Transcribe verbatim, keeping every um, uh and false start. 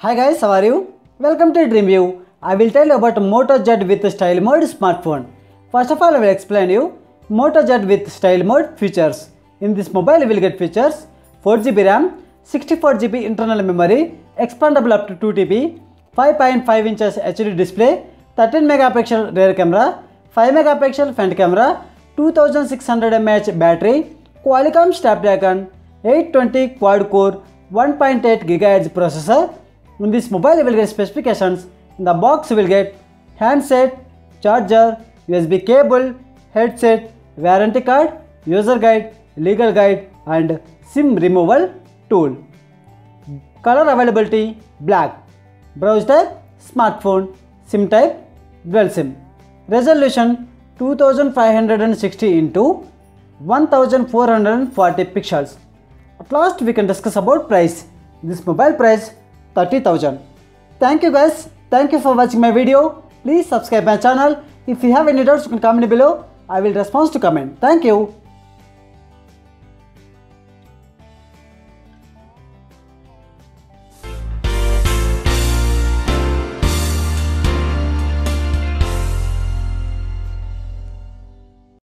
Hi guys, how are you? Welcome to DreamView. I will tell you about Moto Z with Style Mode smartphone. First of all, I will explain you Moto Z with Style Mode features. In this mobile, you will get features four G B RAM, sixty-four G B internal memory, expandable up to two T B, five point five inches H D display, thirteen megapixel rear camera, five megapixel front camera, two thousand six hundred milliamp hour battery, Qualcomm Snapdragon eight twenty quad core, one point eight gigahertz processor. In this mobile you will get specifications. In the box you will get handset, charger, U S B cable, headset, warranty card, user guide, legal guide and SIM removal tool. Color availability black. Browse type smartphone. SIM type dual SIM. Resolution two thousand five hundred sixty into one thousand four hundred forty pixels. At last we can discuss about price. This mobile price thirty thousand. Thank you guys. Thank you for watching my video. Please subscribe my channel. If you have any doubts, you can comment below. I will respond to comment. Thank you.